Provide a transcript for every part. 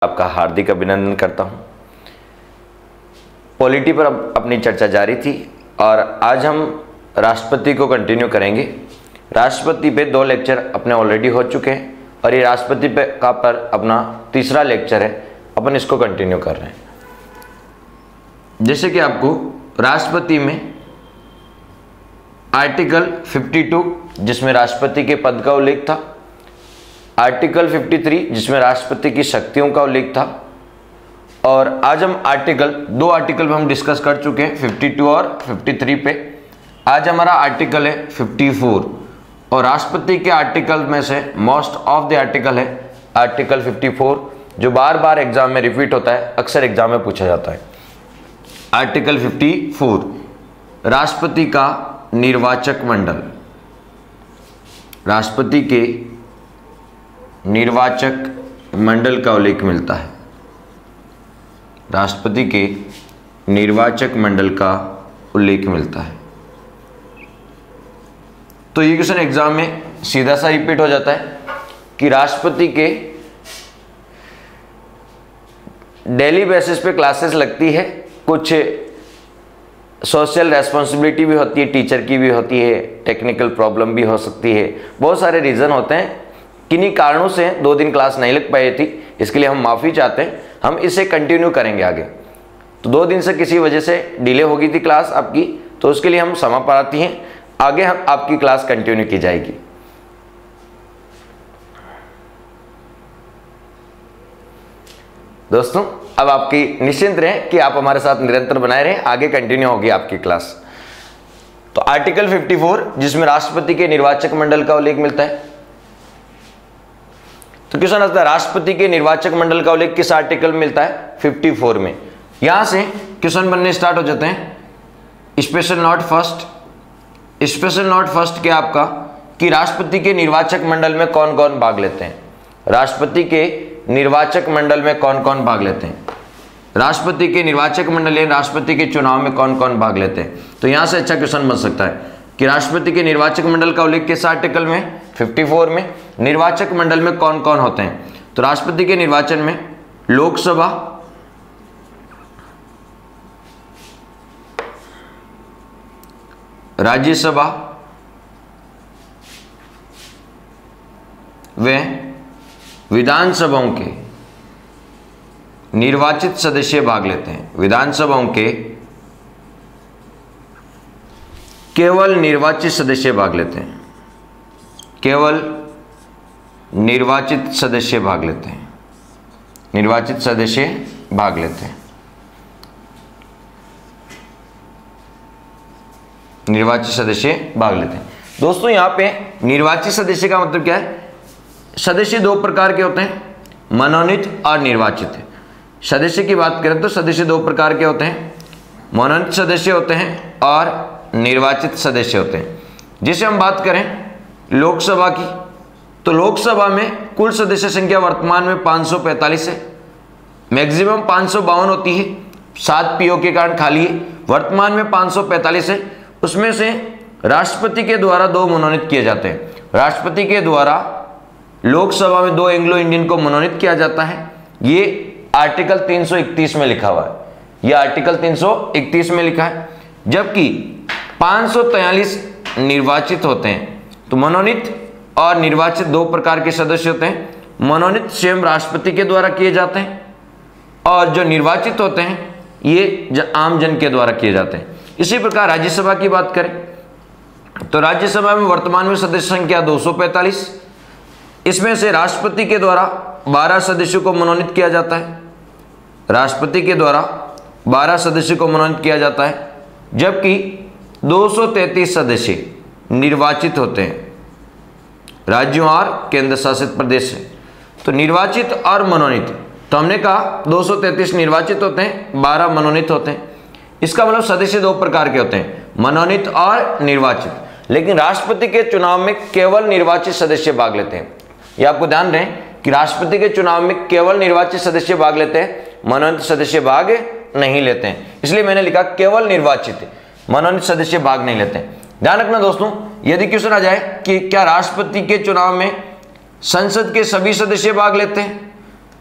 आपका हार्दिक अभिनंदन करता हूं। पॉलिटी पर अपनी चर्चा जारी थी और आज हम राष्ट्रपति को कंटिन्यू करेंगे। राष्ट्रपति पे 2 लेक्चर अपने ऑलरेडी हो चुके हैं और ये राष्ट्रपति पर अपना तीसरा लेक्चर है, अपन इसको कंटिन्यू कर रहे हैं। जैसे कि आपको राष्ट्रपति में आर्टिकल 52 जिसमें राष्ट्रपति के पद का उल्लेख था, आर्टिकल 53 जिसमें राष्ट्रपति की शक्तियों का उल्लेख था, और आज हम 2 आर्टिकल हम डिस्कस कर चुके हैं 52 और 53 पे। आज हमारा आर्टिकल है 54 और राष्ट्रपति के आर्टिकल में से मोस्ट ऑफ द आर्टिकल है आर्टिकल 54 जो बार बार एग्जाम में रिपीट होता है, अक्सर एग्जाम में पूछा जाता है। आर्टिकल 54 राष्ट्रपति का निर्वाचक मंडल, राष्ट्रपति के निर्वाचक मंडल का उल्लेख मिलता है। राष्ट्रपति के निर्वाचक मंडल का उल्लेख मिलता है। तो ये क्वेश्चन एग्जाम में सीधा सा रिपीट हो जाता है कि राष्ट्रपति के डेली बेसिस पे क्लासेस लगती है, कुछ सोशल रेस्पॉन्सिबिलिटी भी होती है, टीचर की भी होती है, टेक्निकल प्रॉब्लम भी हो सकती है, बहुत सारे रीज़न होते हैं। किन्हीं कारणों से 2 दिन क्लास नहीं लग पाई थी, इसके लिए हम माफ़ी चाहते हैं। हम इसे कंटिन्यू करेंगे आगे। तो 2 दिन से किसी वजह से डिले हो गई थी क्लास आपकी, तो उसके लिए हम क्षमा प्रार्थी हैं। आगे हम आपकी क्लास कंटिन्यू की जाएगी। दोस्तों अब आपकी निश्चिंत रहें कि आप हमारे साथ निरंतर बनाए रहें, आगे कंटिन्यू होगी आपकी क्लास। तो आर्टिकल 54 जिसमें राष्ट्रपति के निर्वाचक मंडल का उल्लेख मिलता है। तो क्वेश्चन आता है राष्ट्रपति के निर्वाचक मंडल का उल्लेख किस आर्टिकल में मिलता है? 54 में। यहां से क्वेश्चन बनने स्टार्ट हो जाते हैं। स्पेशल नोट फर्स्ट क्या आपका कि राष्ट्रपति के निर्वाचक मंडल में कौन कौन भाग लेते हैं? राष्ट्रपति के निर्वाचक मंडल में कौन कौन भाग लेते हैं? राष्ट्रपति के निर्वाचक मंडल या राष्ट्रपति के चुनाव में कौन कौन भाग लेते हैं? तो यहां से अच्छा क्वेश्चन बन सकता है कि राष्ट्रपति के निर्वाचक मंडल का उल्लेख किस आर्टिकल में? 54 में। निर्वाचक मंडल में कौन कौन होते हैं? तो राष्ट्रपति के निर्वाचन में लोकसभा, राज्यसभा व विधानसभाओं के निर्वाचित सदस्य भाग लेते हैं। विधानसभाओं के केवल निर्वाचित सदस्य भाग लेते हैं। केवल निर्वाचित सदस्य भाग लेते हैं। निर्वाचित सदस्य भाग लेते हैं। निर्वाचित सदस्य भाग लेते हैं। दोस्तों यहां पे निर्वाचित सदस्य का मतलब क्या है? सदस्य 2 प्रकार के होते हैं, मनोनीत और निर्वाचित। सदस्य की बात करें तो सदस्य 2 प्रकार के होते हैं, मनोनीत सदस्य होते हैं और निर्वाचित सदस्य होते हैं। जैसे हम बात करें लोकसभा की, तो लोकसभा में कुल सदस्य संख्या वर्तमान में 545 है, मैक्सिमम 552 होती है, 7 पीओ के कारण खाली है। वर्तमान में 545 है, उसमें से राष्ट्रपति के द्वारा 2 मनोनीत किए जाते हैं। राष्ट्रपति के द्वारा लोकसभा में 2 एंग्लो इंडियन को मनोनीत किया जाता है। ये आर्टिकल 331 में लिखा हुआ है, ये आर्टिकल 331 में लिखा है। जबकि 543 निर्वाचित होते हैं। तो मनोनीत और निर्वाचित 2 प्रकार के सदस्य होते हैं। मनोनीत स्वयं राष्ट्रपति के द्वारा किए जाते हैं और जो निर्वाचित होते हैं ये आम जन के द्वारा किए जाते हैं। इसी प्रकार राज्यसभा की बात करें तो राज्यसभा में वर्तमान में सदस्य संख्या 245। इसमें से राष्ट्रपति के द्वारा 12 सदस्यों को मनोनीत किया जाता है। राष्ट्रपति के द्वारा 12 सदस्यों को मनोनीत किया जाता है, जबकि 233 सदस्य निर्वाचित होते हैं राज्यों और केंद्र शासित प्रदेश से। तो निर्वाचित और मनोनीत, तो हमने कहा 233 निर्वाचित होते हैं, 12 मनोनीत होते हैं। इसका मतलब सदस्य 2 प्रकार के होते हैं, मनोनीत और निर्वाचित। लेकिन राष्ट्रपति के चुनाव में केवल निर्वाचित सदस्य भाग लेते हैं। यह आपको ध्यान रहे कि राष्ट्रपति के चुनाव में केवल निर्वाचित सदस्य भाग लेते हैं, मनोनीत सदस्य भाग नहीं लेते हैं। इसलिए मैंने लिखा केवल निर्वाचित, मनोनीत सदस्य भाग नहीं लेते हैं। ध्यान रखना दोस्तों, यदि क्वेश्चन आ जाए कि क्या राष्ट्रपति के चुनाव में संसद के सभी सदस्य भाग लेते हैं,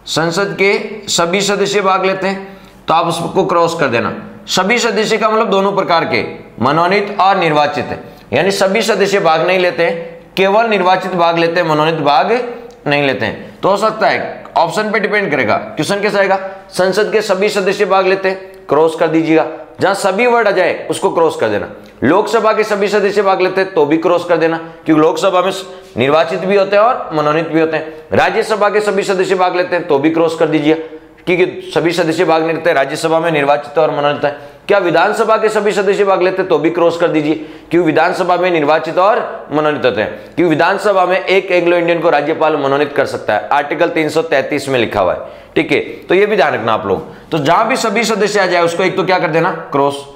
संसद के सभी सदस्य भाग लेते हैं, तो आप उसको क्रॉस कर देना। सभी सदस्य का मतलब दोनों प्रकार के, मनोनीत और निर्वाचित है, यानी सभी सदस्य भाग नहीं लेते हैं, केवल निर्वाचित भाग लेते हैं, मनोनीत भाग नहीं लेते हैं। तो हो सकता है ऑप्शन पे डिपेंड करेगा, क्वेश्चन कैसा आएगा, संसद के सभी सदस्य भाग लेते हैं, क्रॉस कर दीजिएगा, जहां सभी वर्ड आ जाए उसको क्रॉस कर देना। लोकसभा के सभी सदस्य भाग लेते हैं तो भी क्रॉस कर देना, क्योंकि लोकसभा में निर्वाचित भी होते हैं और मनोनीत भी होते हैं। राज्यसभा के सभी सदस्य भाग लेते हैं तो भी क्रॉस कर दीजिए, क्योंकि सभी सदस्य भाग नहीं लेते, राज्यसभा में निर्वाचित और मनोनीत है। क्या विधानसभा के सभी सदस्य भाग लेते हैं तो भी क्रॉस कर दीजिए, क्योंकि विधानसभा में निर्वाचित और मनोनीत होते हैं, क्योंकि विधानसभा में एक एंग्लो इंडियन को राज्यपाल मनोनीत कर सकता है, आर्टिकल 333 में लिखा हुआ है, ठीक है। तो ये भी ध्यान रखना आप लोग। तो जहां भी सभी सदस्य आ जाए उसको एक तो क्या कर देना, क्रॉस।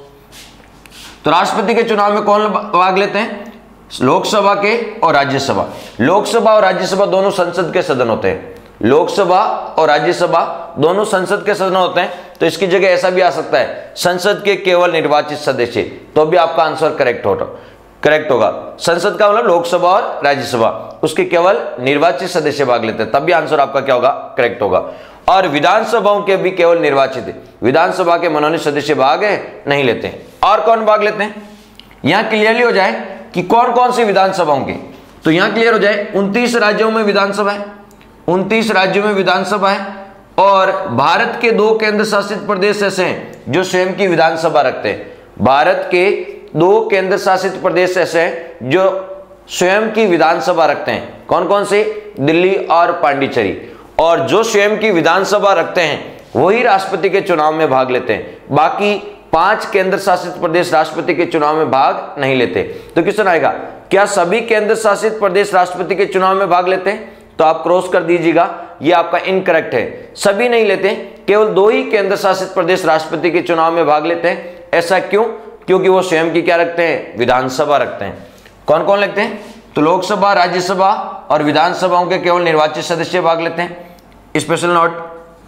तो राष्ट्रपति के चुनाव में कौन भाग लेते हैं, लोकसभा के और राज्यसभा। लोकसभा और राज्यसभा दोनों संसद के सदन होते हैं, लोकसभा और राज्यसभा दोनों संसद के सदन होते हैं। तो इसकी जगह ऐसा भी आ सकता है, संसद के केवल निर्वाचित सदस्य, तो भी आपका आंसर करेक्ट होगा। संसद का मतलब लोकसभा और राज्यसभा, उसके केवल निर्वाचित सदस्य भाग लेते हैं, तब भी आंसर आपका क्या होगा, करेक्ट होगा। और विधानसभाओं के भी केवल निर्वाचित, विधानसभा के मनोनीत सदस्य भाग नहीं लेते हैं। और कौन भाग लेते हैं, यहां क्लियरली हो जाए कि कौन कौन सी विधानसभाओं के, तो यहां क्लियर हो जाए 29 राज्यों में विधानसभा है, 29 राज्यों में विधानसभा है। और भारत के 2 केंद्र शासित प्रदेश ऐसे हैं जो स्वयं की विधानसभा रखते हैं। भारत के 2 केंद्र शासित प्रदेश ऐसे हैं जो स्वयं की विधानसभा रखते हैं। कौन कौन से, दिल्ली और पांडिचेरी। और जो स्वयं की विधानसभा रखते हैं वही राष्ट्रपति के चुनाव में भाग लेते हैं। बाकी 5 केंद्र शासित प्रदेश राष्ट्रपति के चुनाव में भाग नहीं लेते। तो क्वेश्चन आएगा, क्या सभी केंद्र शासित प्रदेश राष्ट्रपति के चुनाव में भाग लेते हैं, तो आप क्रॉस कर दीजिएगा, ये आपका इनकरेक्ट है। सभी नहीं लेते, केवल 2 ही केंद्र शासित प्रदेश राष्ट्रपति के चुनाव में भाग लेते हैं। ऐसा क्यों, क्योंकि वो स्वयं की क्या रखते हैं, विधानसभा रखते हैं। कौन कौन लगते हैं, तो लोकसभा, राज्यसभा और विधानसभाओं के केवल निर्वाचित सदस्य भाग लेते हैं। स्पेशल नोट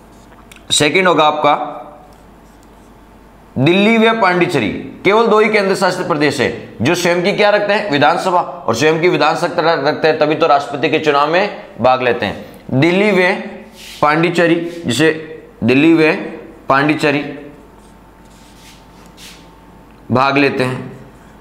सेकंड होगा आपका, दिल्ली व पांडिचेरी केवल 2 ही केंद्र शासित प्रदेश है जो स्वयं की क्या रखते हैं, विधानसभा, और स्वयं की विधानसभा रखते हैं तभी तो राष्ट्रपति के चुनाव में भाग लेते हैं। दिल्ली व पांडिचेरी, जिसे दिल्ली व पांडिचेरी भाग लेते हैं।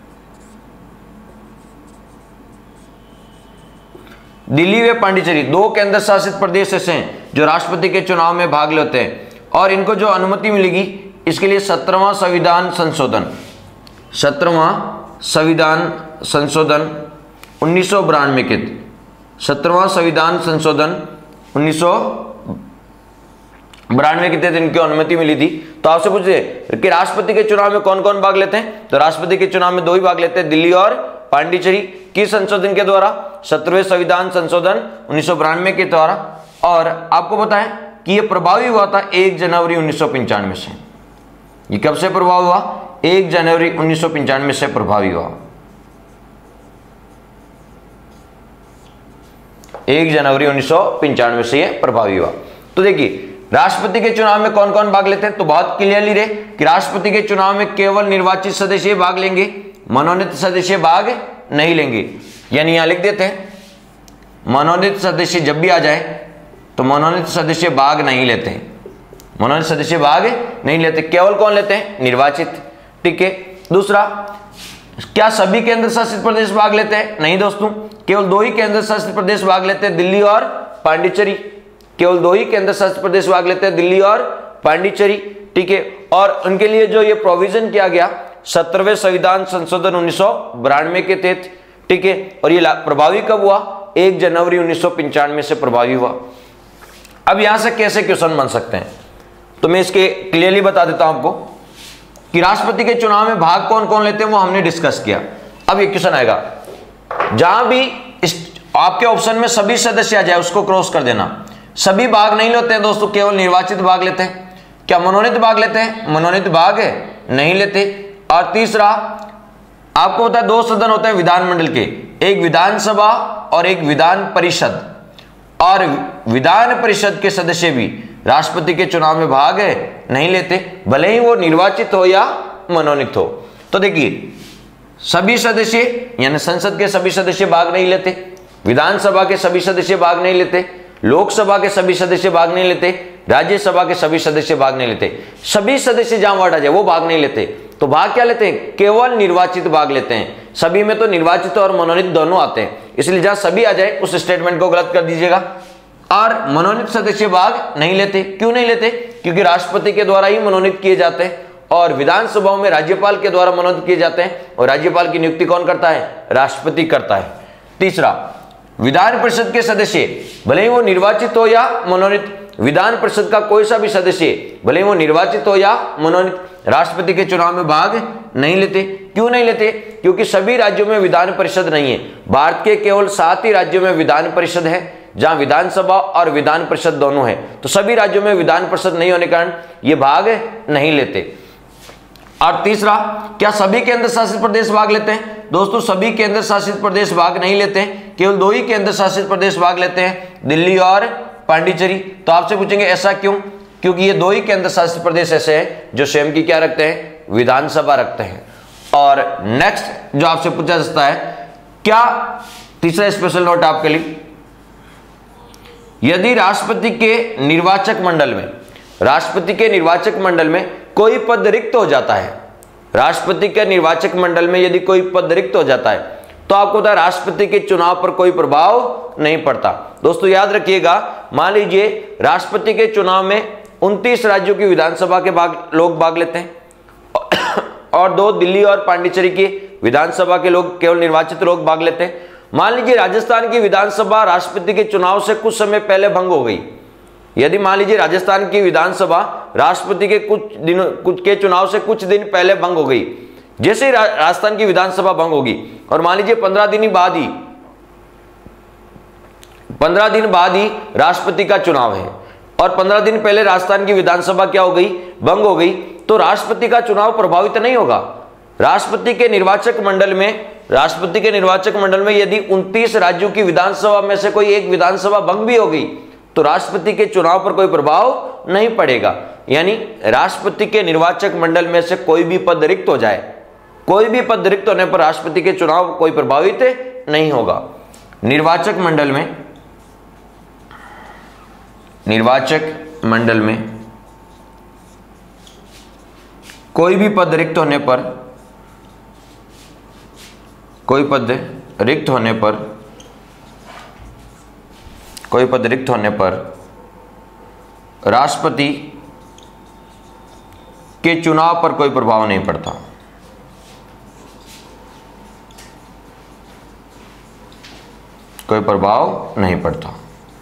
दिल्ली व पांडिचेरी 2 केंद्र शासित प्रदेश ऐसे हैं जो राष्ट्रपति के चुनाव में भाग लेते हैं, और इनको जो अनुमति मिलेगी इसके लिए 17वां संविधान संशोधन, 17वां संविधान संशोधन 1992 के, 17वां संविधान संशोधन 1992 के तहत इनकी अनुमति मिली थी। तो आपसे पूछे कि राष्ट्रपति के चुनाव में कौन कौन भाग लेते हैं, तो राष्ट्रपति के चुनाव में 2 ही भाग लेते हैं, दिल्ली और पांडिचेरी। किस संशोधन के द्वारा, 17वें संविधान संशोधन 1992 के द्वारा। और आपको बताएं कि यह प्रभावी हुआ था 1 जनवरी 1995 से। ये कब से प्रभाव हुआ, 1 जनवरी 1995 से प्रभावी हुआ, 1 जनवरी 1995 से यह प्रभावी हुआ। तो देखिए राष्ट्रपति के चुनाव में कौन कौन भाग लेते हैं, तो बहुत क्लियरली रहे कि राष्ट्रपति के चुनाव में केवल निर्वाचित सदस्य भाग लेंगे, मनोनीत सदस्य भाग नहीं लेंगे। यानी यहां लिख देते हैं, मनोनीत सदस्य जब भी आ जाए तो मनोनीत सदस्य भाग नहीं लेते हैं, मनोनीत सदस्य भाग नहीं लेते, केवल कौन लेते हैं, निर्वाचित, ठीक है। दूसरा, क्या सभी केंद्र शासित प्रदेश भाग लेते हैं, नहीं दोस्तों, केवल 2 ही केंद्र शासित प्रदेश भाग लेते हैं, दिल्ली और पांडिचेरी। केवल 2 ही केंद्र शासित प्रदेश भाग लेते हैं, दिल्ली और पांडिचेरी, ठीक है। और उनके लिए जो ये प्रोविजन किया गया 17वें संविधान संशोधन 1992 के तहत, ठीक है। और ये प्रभावी कब हुआ, 1 जनवरी 1995 से प्रभावी हुआ। अब यहां से कैसे क्वेश्चन बन सकते हैं, तो मैं इसके क्लियरली बता देता हूं आपको कि राष्ट्रपति के चुनाव में भाग कौन कौन लेते हैं वो हमने डिस्कस किया। अब ये क्वेश्चन आएगा, जहां भी आपके ऑप्शन में सभी सदस्य आ जाए उसको क्रॉस कर देना। सभी भाग नहीं लेते हैं दोस्तों, केवल निर्वाचित भाग लेते हैं। क्या मनोनीत भाग लेते हैं, मनोनीत भाग नहीं लेते। और तीसरा, आपको पता है 2 सदन होते हैं विधानमंडल के, एक विधानसभा और एक विधान परिषद। और विधान परिषद के सदस्य भी राष्ट्रपति के चुनाव में भाग नहीं लेते, भले ही वो निर्वाचित हो या मनोनीत हो। तो देखिए सभी सदस्य यानी संसद के सभी सदस्य भाग नहीं लेते, विधानसभा के सभी सदस्य भाग नहीं लेते, लोकसभा के सभी सदस्य भाग नहीं लेते, राज्यसभा के सभी सदस्य भाग नहीं लेते। सभी सदस्य जहां वर्ड आ जाए वो भाग नहीं लेते। तो भाग क्या लेते हैं? केवल निर्वाचित भाग लेते हैं। सभी में तो निर्वाचित और मनोनीत दोनों आते हैं, इसलिए जहां सभी आ जाए उस स्टेटमेंट को गलत कर दीजिएगा। और मनोनीत सदस्य भाग नहीं लेते। क्यों नहीं लेते? क्योंकि राष्ट्रपति के द्वारा ही मनोनीत किए जाते हैं और विधानसभाओं में राज्यपाल के द्वारा मनोनीत किए जाते हैं, और राज्यपाल की नियुक्ति कौन करता है? राष्ट्रपति करता है। तीसरा, विधान परिषद के सदस्य भले ही वो निर्वाचित हो या मनोनीत, विधान परिषद का कोई सा भी सदस्य भले ही वो निर्वाचित हो या मनोनीत, राष्ट्रपति के चुनाव में भाग नहीं लेते। क्यों नहीं लेते? क्योंकि सभी राज्यों में विधान परिषद नहीं है। भारत के केवल 7 ही राज्यों में विधान परिषद है, जहां विधानसभा और विधान परिषद दोनों है। तो सभी राज्यों में विधान परिषद नहीं होने के कारण ये भाग नहीं लेते। और तीसरा, क्या सभी केंद्र शासित प्रदेश भाग लेते हैं? दोस्तों, सभी केंद्र शासित प्रदेश भाग नहीं लेते हैं, केवल 2 ही केंद्र शासित प्रदेश भाग लेते हैं, दिल्ली और पांडिचेरी। तो आपसे पूछेंगे ऐसा क्यों? क्योंकि ये 2 ही केंद्र शासित प्रदेश ऐसे हैं जो स्वयं की क्या रखते हैं? विधानसभा रखते हैं। और नेक्स्ट जो आपसे पूछा जाता है, क्या तीसरा स्पेशल नोट आपके लिए, यदि राष्ट्रपति के निर्वाचक मंडल में कोई पद रिक्त हो जाता है, राष्ट्रपति के निर्वाचक मंडल में यदि कोई पद रिक्त हो जाता है, तो आपको पता है राष्ट्रपति के चुनाव पर कोई प्रभाव नहीं पड़ता। दोस्तों याद रखिएगा, मान लीजिए राष्ट्रपति के चुनाव में 29 राज्यों की विधानसभा के लोग भाग लेते हैं और 2 दिल्ली और पांडिचेरी की विधानसभा के लोग, केवल निर्वाचित लोग भाग लेते हैं। मान लीजिए राजस्थान की विधानसभा राष्ट्रपति के चुनाव से कुछ समय पहले भंग हो गई। यदि मान लीजिए राजस्थान की विधानसभा राष्ट्रपति के कुछ के चुनाव से कुछ दिन पहले भंग हो गई, जैसे ही राजस्थान की विधानसभा भंग होगी और मान लीजिए 15 दिन बाद ही राष्ट्रपति का चुनाव है और 15 दिन पहले राजस्थान की विधानसभा क्या हो गई? भंग हो गई, तो राष्ट्रपति का चुनाव प्रभावित नहीं होगा। राष्ट्रपति के निर्वाचक मंडल में यदि 29 राज्यों की विधानसभा में से कोई एक विधानसभा भंग भी हो गई तो राष्ट्रपति के चुनाव पर कोई प्रभाव नहीं पड़ेगा। यानी राष्ट्रपति के निर्वाचक मंडल में से कोई भी पद रिक्त हो जाए, कोई भी पद रिक्त होने पर राष्ट्रपति के चुनाव कोई प्रभावित नहीं होगा। निर्वाचक मंडल में कोई भी पद रिक्त होने पर राष्ट्रपति के चुनाव पर कोई प्रभाव नहीं पड़ता। कोई प्रभाव नहीं पड़ता।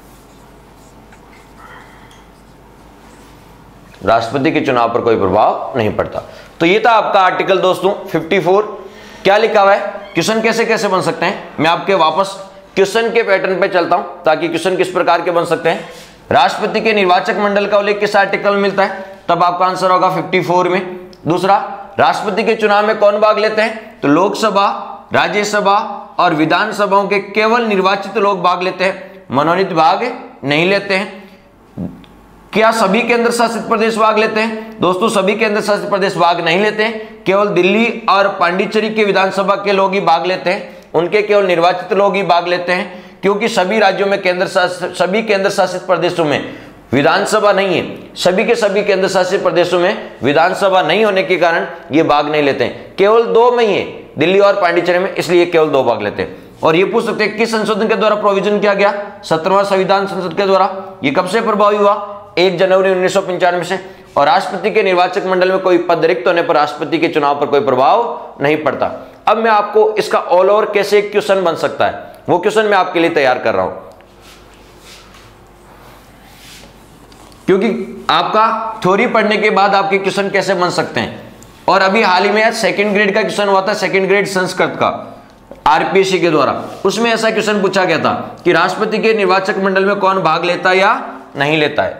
राष्ट्रपति के चुनाव पर कोई प्रभाव नहीं पड़ता। तो ये था आपका आर्टिकल दोस्तों 54। क्या लिखा हुआ है, क्वेश्चन कैसे कैसे बन सकते हैं, मैं आपके वापस क्वेश्चन के पैटर्न पे चलता हूं ताकि क्वेश्चन किस प्रकार के बन सकते हैं। राष्ट्रपति के निर्वाचक मंडल का उल्लेख किस आर्टिकल में मिलता है, तब आपका आंसर होगा 54 में। दूसरा, राष्ट्रपति के चुनाव में कौन भाग लेते हैं, तो लोकसभा, राज्यसभा और विधानसभाओं के केवल निर्वाचित लोग भाग लेते हैं, मनोनीत भाग नहीं लेते हैं। क्या सभी केंद्र शासित प्रदेश भाग लेते हैं, दोस्तों सभी केंद्र शासित प्रदेश भाग नहीं लेते हैं, केवल दिल्ली और पांडिचेरी के विधानसभा के लोग ही भाग लेते हैं, उनके केवल निर्वाचित लोग ही भाग लेते हैं। क्योंकि सभी राज्यों में सभी केंद्र शासित प्रदेशों में विधानसभा नहीं है, सभी के सभी केंद्र शासित प्रदेशों में विधानसभा नहीं होने के कारण ये भाग नहीं लेते हैं, केवल 2 में ही है, दिल्ली और पांडिचेरी में, इसलिए केवल 2 भाग लेते हैं। और ये पूछ सकते हैं किस संशोधन के द्वारा प्रोविजन किया गया, 17वां संविधान संसद के द्वारा। ये कब से प्रभावी हुआ, 1 जनवरी 1995 से। और राष्ट्रपति के निर्वाचक मंडल में कोई पद रिक्त होने पर राष्ट्रपति के चुनाव पर कोई प्रभाव नहीं पड़ता। अब मैं आपको इसका ऑल ओवर कैसे क्वेश्चन बन सकता है वो क्वेश्चन मैं आपके लिए तैयार कर रहा हूं, क्योंकि आपका थ्योरी पढ़ने के बाद आपके क्वेश्चन कैसे बन सकते हैं। और अभी हाल ही में 2nd ग्रेड का क्वेश्चन हुआ था, 2nd ग्रेड संस्कृत का आरपीएससी के द्वारा, उसमें ऐसा क्वेश्चन पूछा गया था कि राष्ट्रपति के निर्वाचक मंडल में कौन भाग लेता है या नहीं लेता है।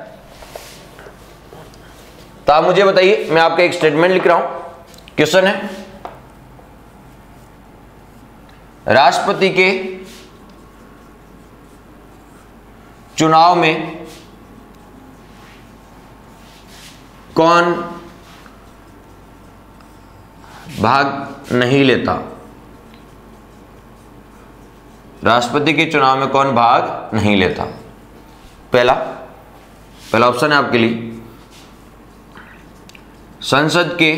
तो आप मुझे बताइए, मैं आपका एक स्टेटमेंट लिख रहा हूं, क्वेश्चन है राष्ट्रपति के चुनाव में कौन भाग नहीं लेता, राष्ट्रपति के चुनाव में कौन भाग नहीं लेता। पहला ऑप्शन है आपके लिए संसद के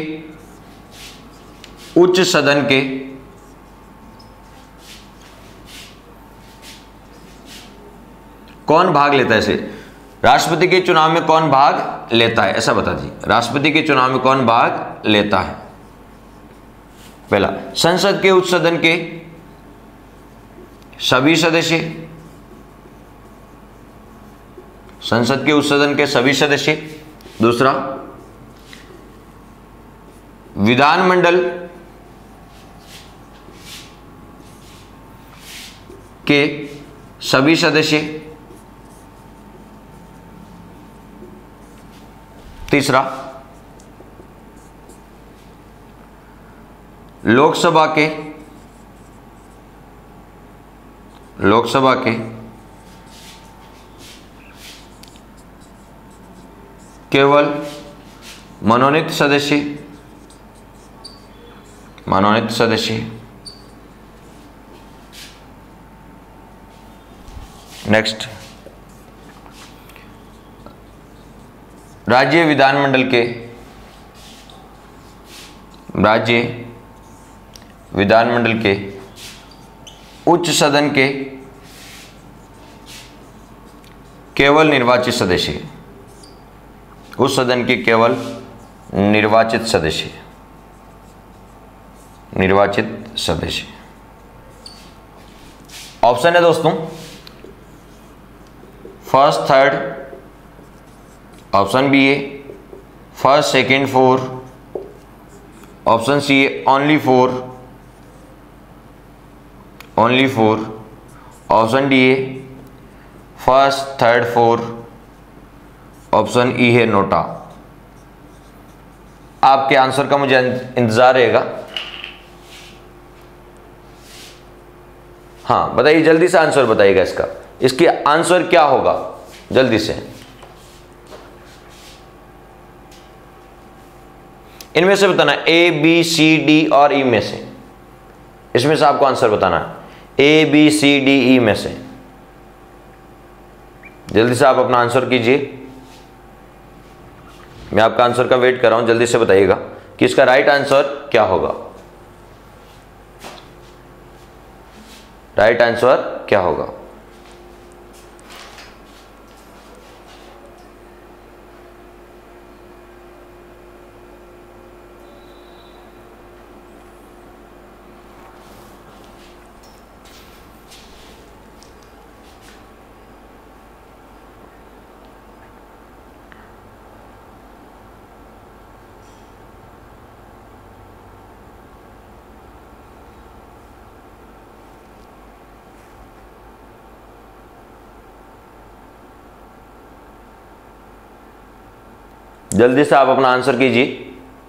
उच्च सदन के कौन भाग लेता है। इसे राष्ट्रपति के चुनाव में कौन भाग लेता है, ऐसा बता दीजिए। राष्ट्रपति के चुनाव में कौन भाग लेता है। पहला, संसद के उच्च सदन के सभी सदस्य, संसद के उच्च सदन के सभी सदस्य। दूसरा, विधानमंडल के सभी सदस्य। तीसरा, लोकसभा के केवल मनोनीत सदस्य। नेक्स्ट, राज्य विधानमंडल के उच्च सदन के केवल निर्वाचित सदस्य, उस सदन के केवल निर्वाचित सदस्य। ऑप्शन है दोस्तों फर्स्ट, थर्ड, ऑप्शन बी है first, second, four, option C है ओनली फोर, ऑप्शन डी है first, third, four, option E है नोटा। आपके आंसर का मुझे इंतजार रहेगा। हाँ बताइए, जल्दी से आंसर बताइएगा इसका, इसकी आंसर क्या होगा, जल्दी से। इनमें से बताना ए, बी, सी, डी और ई में से, इसमें से आपको आंसर बताना है। ए, बी, सी, डी, ई में से जल्दी से आप अपना आंसर कीजिए। मैं आपका आंसर का वेट कर रहा हूं, जल्दी से बताइएगा कि इसका राइट आंसर क्या होगा। राइट आंसर क्या होगा। जल्दी से आप अपना आंसर कीजिए।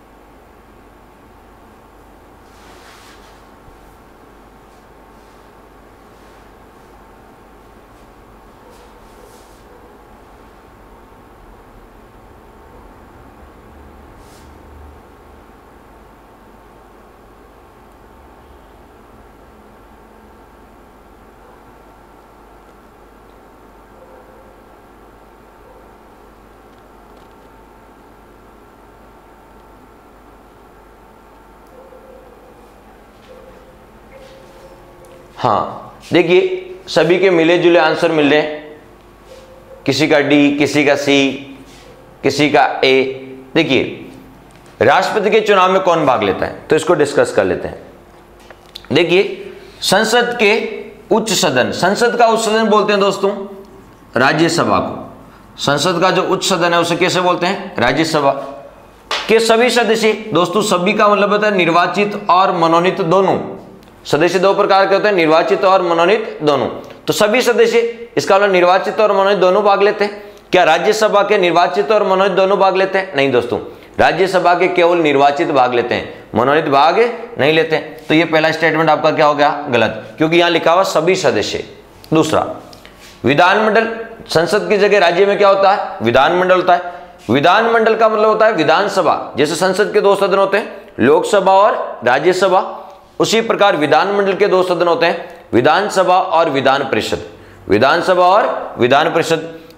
हाँ देखिए, सभी के मिले जुले आंसर मिल रहे हैं, किसी का डी, किसी का सी, किसी का ए। देखिए राष्ट्रपति के चुनाव में कौन भाग लेता है, तो इसको डिस्कस कर लेते हैं। देखिए संसद के उच्च सदन, संसद का उच्च सदन बोलते हैं दोस्तों राज्यसभा को। संसद का जो उच्च सदन है उसे कैसे बोलते हैं, राज्यसभा के सभी सदस्य। दोस्तों सभी का मतलब होता है निर्वाचित और मनोनीत दोनों। सदस्य दो प्रकार के होते हैं, निर्वाचित और मनोनीत दोनों। तो सभी सदस्य, इसका मतलब निर्वाचित और मनोनीत दोनों भाग लेते हैं। क्या राज्यसभा के निर्वाचित और मनोनीत दोनों भाग लेते हैं? नहीं दोस्तों, राज्यसभा के केवल निर्वाचित भाग लेते हैं, मनोनीत भाग नहीं लेते हैं। तो ये पहला स्टेटमेंट आपका क्या हो गया, गलत, क्योंकि यहां लिखा हुआ सभी सदस्य। दूसरा, विधानमंडल, संसद की जगह राज्य में क्या होता है, विधानमंडल होता है। विधानमंडल का मतलब होता है विधानसभा। जैसे संसद के दो सदन होते हैं, लोकसभा और राज्यसभा, उसी प्रकार विधानमंडल के दो सदन होते हैं, विधानसभा और विधान परिषद। विधानसभा और विधान परिषद।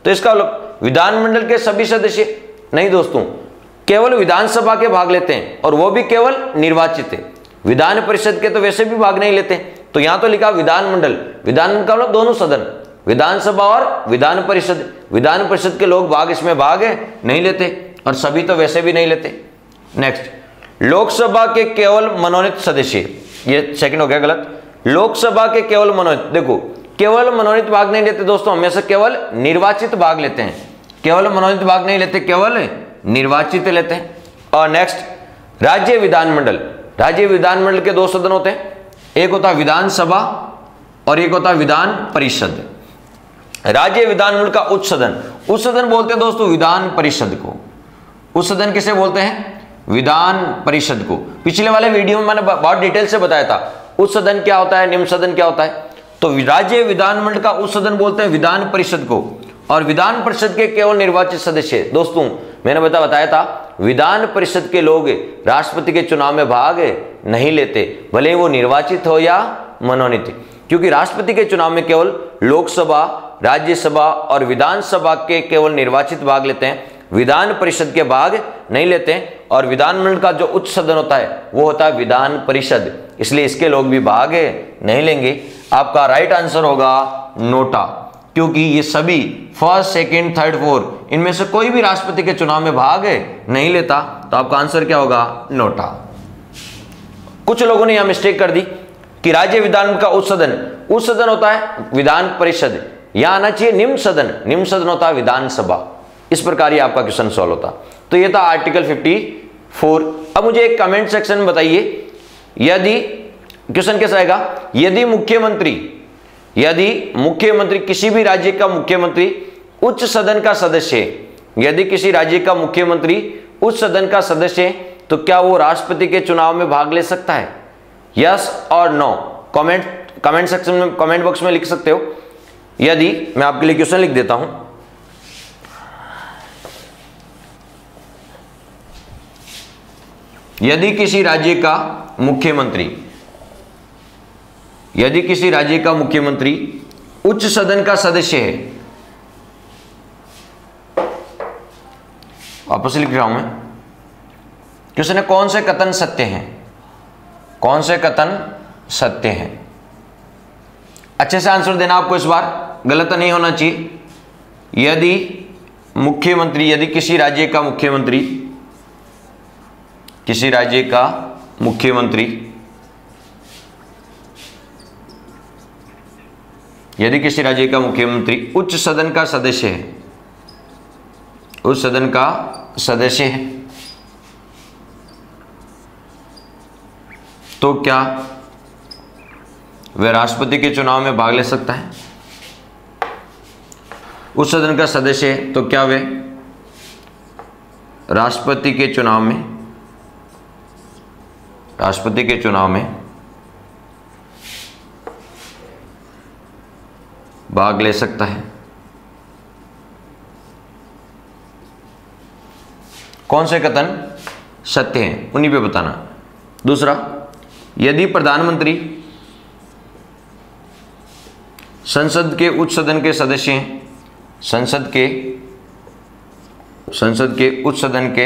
तो इसका विधानमंडल के सभी सदस्य नहीं दोस्तों, केवल विधानसभा के भाग लेते हैं और वो भी केवल निर्वाचित है। विधान परिषद के तो वैसे भी भाग नहीं लेते। तो यहां तो लिखा विधानमंडल, विधानमंडल का मतलब दोनों सदन, विधानसभा और विधान परिषद। विधान परिषद के लोग इसमें भाग है नहीं लेते और सभी तो वैसे भी नहीं लेते। नेक्स्ट, लोकसभा के केवल मनोनीत सदस्य, ये सेकंड हो गया गलत। लोकसभा के केवल मनोनीत, देखो केवल मनोनीत भाग नहीं लेते दोस्तों, हमेशा केवल निर्वाचित भाग लेते हैं। केवल मनोनीत भाग नहीं लेते, केवल निर्वाचित लेते हैं। और नेक्स्ट, राज्य विधानमंडल। राज्य विधानमंडल के दो सदन होते हैं, एक होता है विधानसभा और एक होता है विधान परिषद। राज्य विधानमंडल का उच्च सदन, उच्च सदन बोलते हैं दोस्तों विधान परिषद को। उच्च सदन किसे बोलते हैं? विधान परिषद को। पिछले वाले वीडियो में मैंने बहुत डिटेल से बताया था उच्च सदन क्या होता है, निम्न सदन क्या होता है। तो राज्य विधानमंडल का उच्च सदन बोलते हैं विधान परिषद को, और विधान परिषद के केवल निर्वाचित सदस्य। दोस्तों मैंने बताया था विधान परिषद के लोग राष्ट्रपति के चुनाव में भाग नहीं लेते, भले वो निर्वाचित हो या मनोनीत, क्योंकि राष्ट्रपति के चुनाव में केवल लोकसभा, राज्यसभा और विधानसभा के केवल निर्वाचित भाग लेते हैं, विधान परिषद के भाग नहीं लेते हैं। और विधानमंडल का जो उच्च सदन होता है वो होता है विधान परिषद, इसलिए इसके लोग भी भाग नहीं लेंगे। आपका राइट आंसर होगा नोटा, क्योंकि ये सभी फर्स्ट, सेकंड, थर्ड, फोर्थ इनमें से कोई भी राष्ट्रपति के चुनाव में भाग नहीं लेता। तो आपका आंसर क्या होगा? नोटा। कुछ लोगों ने यह मिस्टेक कर दी कि राज्य विधान का उच्च सदन होता है विधान परिषद, यहां आना चाहिए निम्न सदन, निम्न सदन होता है विधानसभा। इस प्रकार ये आपका क्वेश्चन सॉल्व होता। तो ये था आर्टिकल 54। अब मुझे एक कमेंट सेक्शन में बताइए, यदि क्वेश्चन कैसा आएगा, यदि मुख्यमंत्री किसी भी राज्य का मुख्यमंत्री उच्च सदन का सदस्य है, यदि किसी राज्य का मुख्यमंत्री उच्च सदन का सदस्य है तो क्या वो राष्ट्रपति के चुनाव में भाग ले सकता है? यस और नो कमेंट सेक्शन में, कमेंट बॉक्स में लिख सकते हो। यदि मैं आपके लिए क्वेश्चन लिख देता हूं, यदि किसी राज्य का मुख्यमंत्री उच्च सदन का सदस्य है, वापस लिख रहा हूं मैं, क्वेश्चन है कौन से कथन सत्य हैं? कौन से कथन सत्य हैं? अच्छे से आंसर देना आपको इस बार, गलत नहीं होना चाहिए। यदि किसी राज्य का मुख्यमंत्री उच्च सदन का सदस्य है, तो क्या वह राष्ट्रपति के चुनाव में भाग ले सकता है? उच्च सदन का सदस्य है तो क्या वह राष्ट्रपति के चुनाव में भाग ले सकता है? कौन से कथन सत्य हैं उन्हीं पे बताना। दूसरा, यदि प्रधानमंत्री संसद के उच्च सदन के सदस्य हैं, संसद के उच्च सदन के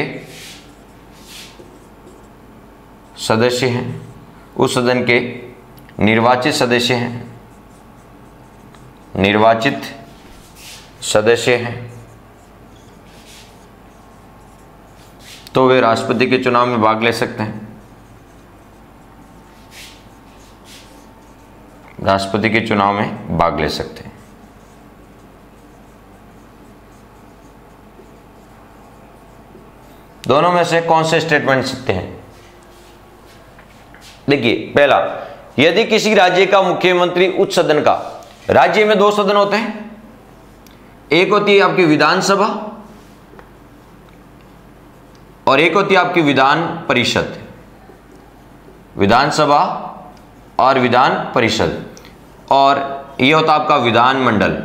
सदस्य हैं, उस सदन के निर्वाचित सदस्य हैं, तो वे राष्ट्रपति के चुनाव में भाग ले सकते हैं। राष्ट्रपति के चुनाव में भाग ले सकते हैं। दोनों में से कौन से स्टेटमेंट सत्य हैं? देखिए, पहला, यदि किसी राज्य का मुख्यमंत्री उच्च सदन का, राज्य में दो सदन होते हैं, एक होती है आपकी विधानसभा और एक होती है आपकी विधान परिषद। विधानसभा और विधान परिषद, और यह होता है आपका विधानमंडल।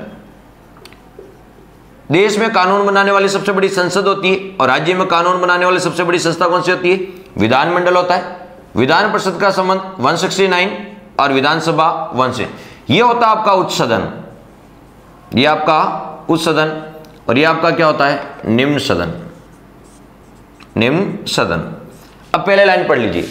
देश में कानून बनाने वाली सबसे बड़ी संसद होती है और राज्य में कानून बनाने वाली सबसे बड़ी संस्था कौन सी होती है? विधानमंडल होता है। विधान परिषद का संबंध 169 और विधानसभा 1 से। यह होता है आपका उच्च सदन, यह आपका उच्च सदन। और ये आपका क्या होता है, निम्न सदन। निम्न सदन। अब पहले लाइन पढ़ लीजिए,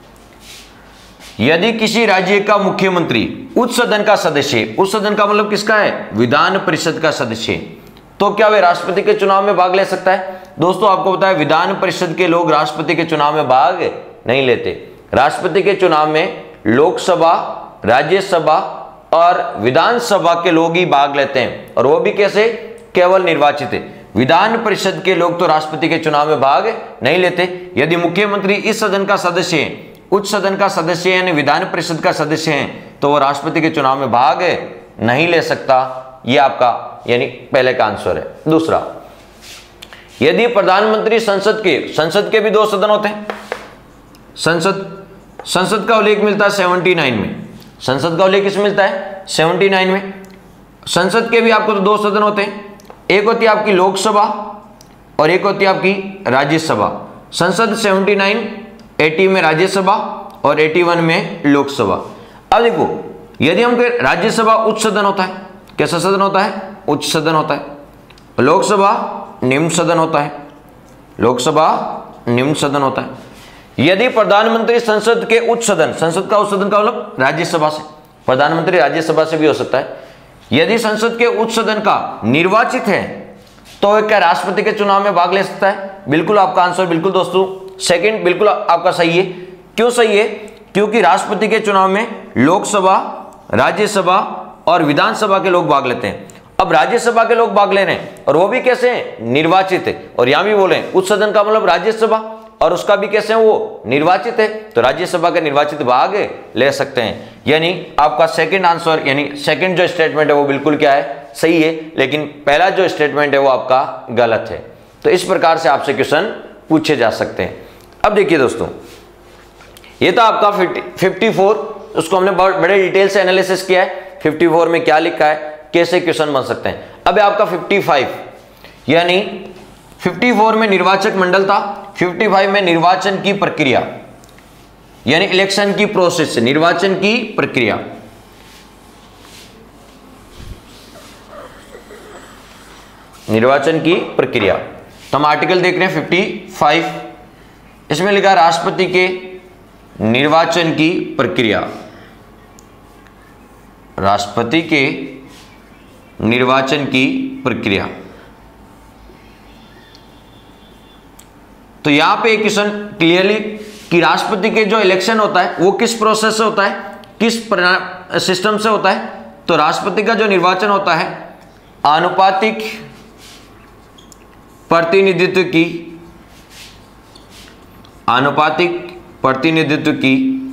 यदि किसी राज्य का मुख्यमंत्री उच्च सदन का सदस्य, उच्च सदन का मतलब किसका है, विधान परिषद का सदस्य, तो क्या वे राष्ट्रपति के चुनाव में भाग ले सकता है। दोस्तों आपको पता है विधान परिषद के लोग राष्ट्रपति के चुनाव में भाग नहीं लेते। राष्ट्रपति के चुनाव में लोकसभा, राज्यसभा और विधानसभा के लोग ही भाग लेते हैं, और वो भी कैसे, केवल निर्वाचित है। विधान परिषद के लोग तो राष्ट्रपति के चुनाव में भाग नहीं लेते। यदि मुख्यमंत्री इस सदन का सदस्य है, उच्च सदन का सदस्य यानी विधान परिषद का सदस्य है, तो वो राष्ट्रपति के चुनाव में भाग नहीं ले सकता। ये आपका यानी पहले का आंसर है। दूसरा, यदि प्रधानमंत्री संसद के भी दो सदन होते हैं, संसद का उल्लेख मिलता है 79 में, संसद का उल्लेख किस मिलता है, 79 में। संसद के भी आपको तो दो सदन होते हैं, एक होती है आपकी लोकसभा और एक होती है आपकी राज्यसभा। संसद 79, 80 में राज्यसभा और 81 में लोकसभा। अब देखो, यदि हम कहें राज्यसभा उच्च सदन होता है, कैसा सदन होता है, उच्च सदन होता है। लोकसभा निम्न सदन होता है, लोकसभा निम्न सदन होता है। यदि प्रधानमंत्री संसद के उच्च सदन, संसद का उच्च सदन का मतलब राज्यसभा से, प्रधानमंत्री राज्यसभा से भी हो सकता है। यदि संसद के उच्च सदन का निर्वाचित है तो क्या राष्ट्रपति के चुनाव में भाग ले सकता है। बिल्कुल आपका आंसर बिल्कुल दोस्तों सेकंड बिल्कुल आपका सही है। क्यों सही है, क्योंकि राष्ट्रपति के चुनाव में लोकसभा, राज्यसभा और विधानसभा के लोग भाग लेते हैं। अब राज्यसभा के लोग भाग ले रहे हैं और वो भी कैसे हैं, निर्वाचित है। और यहां भी बोले उच्च सदन का मतलब राज्यसभा और उसका भी कैसे है, वो निर्वाचित है, तो राज्यसभा के निर्वाचित भाग ले सकते हैं। यानी आपका सेकंड आंसर यानी सेकंड जो स्टेटमेंट है वो बिल्कुल क्या है, सही है, लेकिन पहला जो स्टेटमेंट है वो आपका गलत है। तो इस प्रकार से आपसे क्वेश्चन पूछे जा सकते हैं। अब देखिए दोस्तों, ये तो आपका 54, उसको हमने बहुत बड़े डिटेल से एनालिसिस किया है। 54 में क्या लिखा है, कैसे क्वेश्चन बन सकते हैं। अब आपका 55 यानी 54 में निर्वाचक मंडल था, 55 में निर्वाचन की प्रक्रिया यानी इलेक्शन की प्रोसेस, निर्वाचन की प्रक्रिया। निर्वाचन की प्रक्रिया, तो हम आर्टिकल देख रहे हैं 55, इसमें लिखा राष्ट्रपति के निर्वाचन की प्रक्रिया, राष्ट्रपति के निर्वाचन की प्रक्रिया। तो यहां पे एक क्वेश्चन क्लियरली कि राष्ट्रपति के जो इलेक्शन होता है वो किस प्रोसेस से होता है, किस सिस्टम से होता है। तो राष्ट्रपति का जो निर्वाचन होता है आनुपातिक प्रतिनिधित्व की, आनुपातिक प्रतिनिधित्व की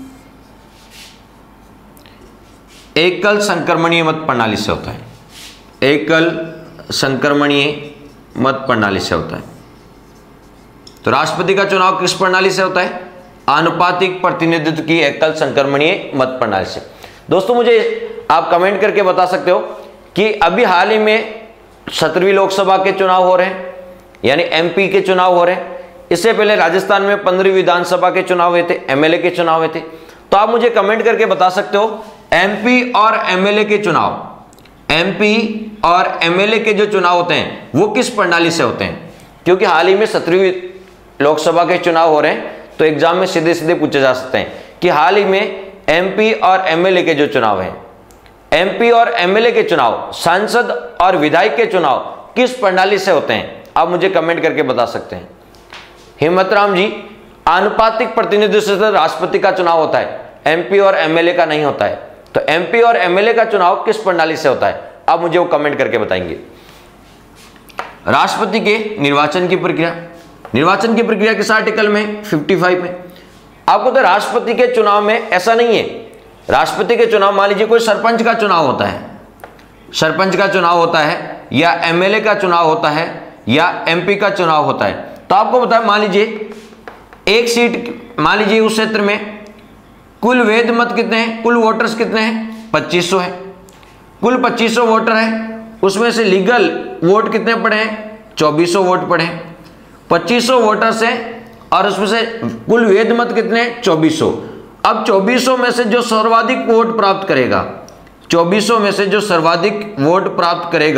एकल संक्रमणीय मत प्रणाली से होता है, एकल संक्रमणीय मत प्रणाली से होता है। तो राष्ट्रपति का चुनाव किस प्रणाली से होता है, आनुपातिक प्रतिनिधित्व की एकल संक्रमणीय मत प्रणाली से। दोस्तों मुझे आप कमेंट करके बता सकते हो कि अभी हाल ही में 17वीं लोकसभा के चुनाव हो रहे हैं यानी एमपी के चुनाव हो रहे हैं। इससे पहले राजस्थान में 15वीं विधानसभा के चुनाव हुए थे, एमएलए के चुनाव हुए थे। तो आप मुझे कमेंट करके बता सकते हो एमपी और एमएलए के चुनाव, एमपी और एमएलए के जो चुनाव होते हैं वो किस प्रणाली से होते हैं। क्योंकि हाल ही में 17वीं लोकसभा के चुनाव हो रहे हैं, तो एग्जाम में सीधे सीधे पूछे जा सकते हैं कि हाल ही में एमपी और एमएलए के जो चुनाव हैं, एमपी और एमएलए के चुनाव, सांसद और विधायक के चुनाव किस प्रणाली से होते हैं। आप मुझे कमेंट करके बता सकते हैं। हिम्मतराम जी, आनुपातिक प्रतिनिधित्व से राष्ट्रपति का चुनाव होता है, एमपी और एमएलए का नहीं होता है। तो एमपी और एमएलए का चुनाव किस प्रणाली से होता है, आप मुझे वो कमेंट करके बताएंगे। राष्ट्रपति के निर्वाचन की प्रक्रिया, निर्वाचन की प्रक्रिया किस आर्टिकल में, 55 में। आपको तो राष्ट्रपति के चुनाव में ऐसा नहीं है, राष्ट्रपति के चुनाव मान लीजिए कोई सरपंच का चुनाव होता है, सरपंच का चुनाव होता है या एमएलए का चुनाव होता है या एमपी का चुनाव होता है। तो आपको पता है मान लीजिए एक सीट, मान लीजिए उस क्षेत्र में कुल वैध मत कितने हैं, कुल वोटर्स कितने हैं, 2500 है। कुल 2500 वोटर है, उसमें से लीगल वोट कितने पड़े हैं, 2400 वोट पड़े हैं। 2500 वोटर्स हैं और उसमें से कुल वैध मत कितने हैं, 2400। अब 2400 में से जो सर्वाधिक वोट प्राप्त करेगा, 2400 में से जो सर्वाधिक वोट प्राप्त करेगा